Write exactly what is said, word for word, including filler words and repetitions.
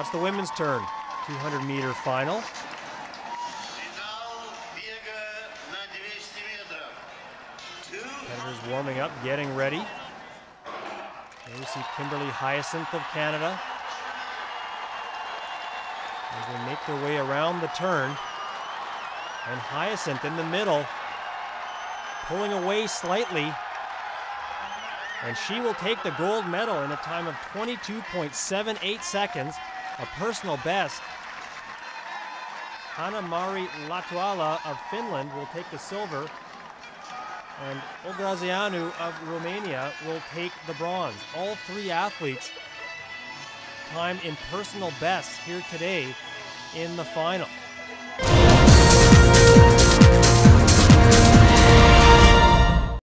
it's the women's turn. two hundred meter final. Competitors warming up, getting ready. There you see Kimberley Hyacinthe of Canada as they make their way around the turn. And Hyacinthe in the middle, pulling away slightly. And she will take the gold medal in a time of twenty-two point seven eight seconds, a personal best. Hanna Maari Latvala of Finland will take the silver, and Ograzeanu of Romania will take the bronze. All three athletes timed in personal bests here today in the final.